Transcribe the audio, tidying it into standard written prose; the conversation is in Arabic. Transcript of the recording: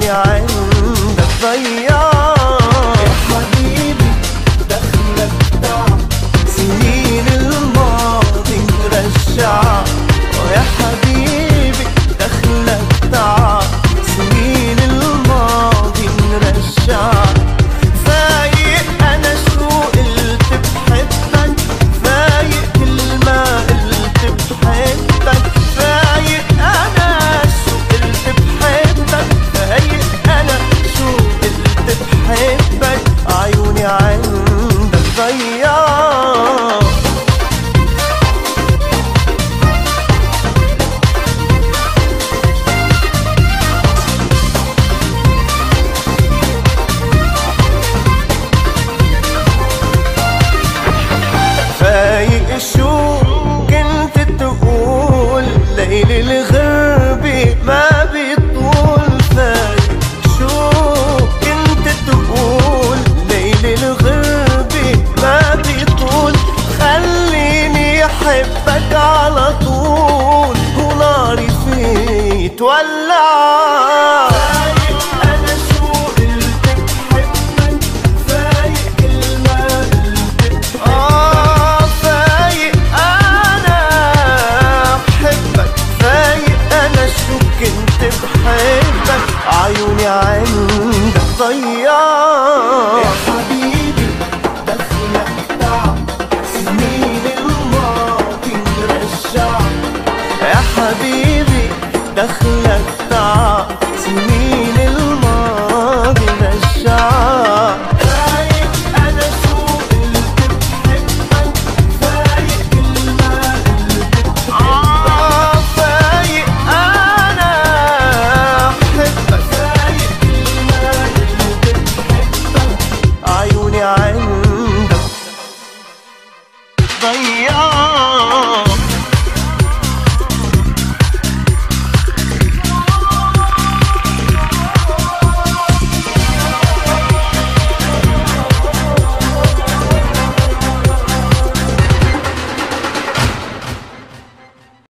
عيوني عندك ضياع. يا حبيبي دخلك تعب سنين الماضي نرجع. يا حبيبي دخلك تعب سنين الماضي نرجع. فايق انا شو قلت بحبك، فايق كل ما قلت بحبك، فايق انا شو قلت بحبك، فايق انا شو قلت بحبك. عيوني عندك ضياع. فايق شو كنت تقول ليل الغربة ما بيطول. فايق شو كنت تقول ليل الغربة ما بيطول. خليني احبك على طول وناري فيك تولع. كنت بحبك عيوني عندك ضياع.